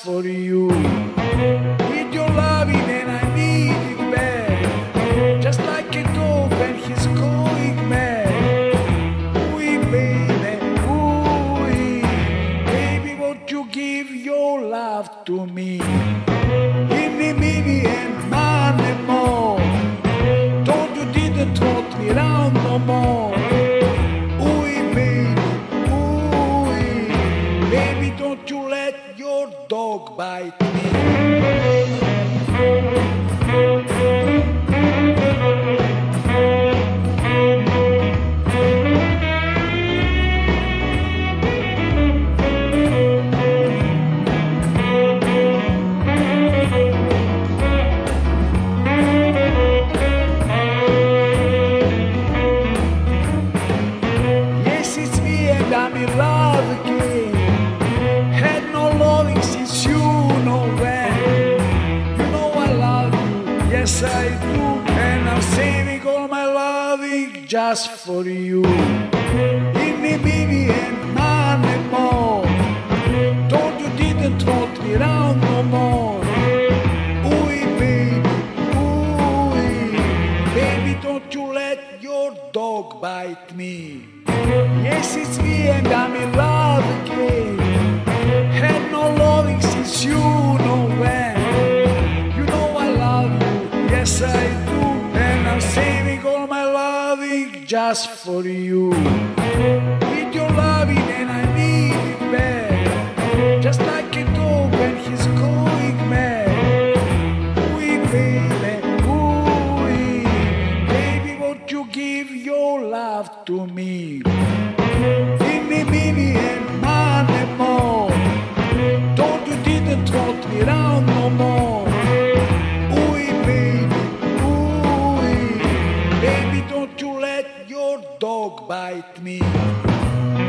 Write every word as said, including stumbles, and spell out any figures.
for you. Need your loving and I need it bad, just like a dog when he's going mad. Ooh, baby, ooh, baby, won't you give your love to me? Inni, mini and money more. Told you didn't hold me round no more. Don't you let your dog bite me. Yes, it's me and I'm in love again. Yes, I do, and I'm saving all my loving just for you. Inni, mini and money more. Told you didn't hold me round no more. Ooh, baby, ooh, baby, don't you let your dog bite me. Yes, it's me and I'm in love again. Had no loving since you know when. Yes, I do, and I'm saving all my loving just for you. Need your loving and I need it bad, just like a dog when he's going mad. Ooh, baby, ooh, baby, won't you give your love to me? Inni, mini and money more. Told you didn't hold me round no more. Don't you let your dog bite me.